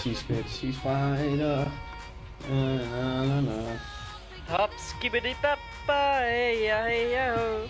She's good, she's spider. Hop, skibbidi papa, hey ja, ho.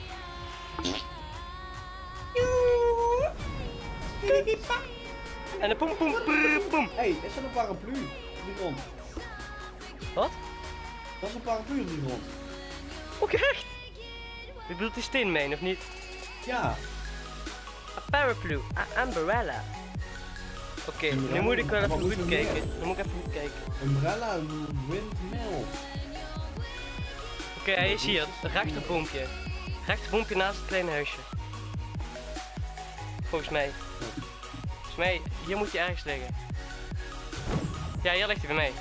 En de poem poem poem. Hey, is er een paraplu op die grond? Wat? Dat is een paraplu op die grond. Ook echt? Je bedoelt die steenmijn of niet? Ja. A paraplu, a umbrella. Oké, nu moet ik wel even goed kijken. Nu moet ik even goed kijken. Umbrella windmill. Oké, hij is hier, het rechterboompje. Rechterboompje naast het kleine huisje. Volgens mij. Volgens mij, hier moet hij ergens liggen. Ja, hier ligt hij bij mij.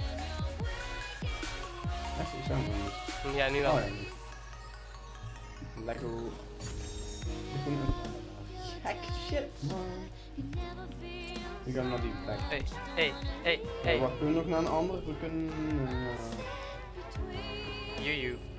Echt, ik zou hem niet. Ja, nu wel. Oh, ja. Lekker. Gek shit, man. Ik ga naar die plek. Hey. Wacht, kunnen we nog naar een andere? We kunnen... You.